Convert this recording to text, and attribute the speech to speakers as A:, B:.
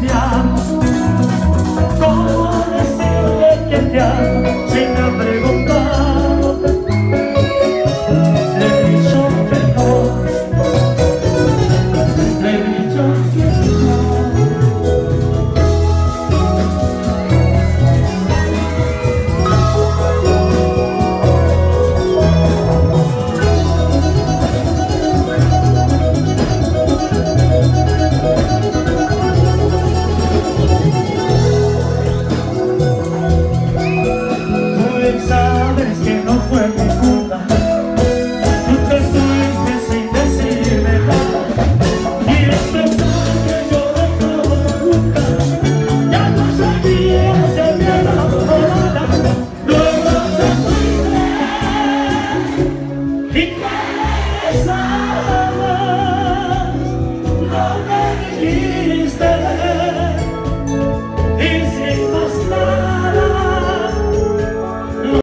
A: te amo. ¿Cómo decirle que te amo si me ha preguntado? Le he dicho que no, le he dicho que no. Sabes que no fue mi culpa, tú te fuiste sin decirme nada, y a pesar que yo de todo nunca, ya no sabías de mi enamorada. Luego te fuiste y que regresabas, no me dijiste.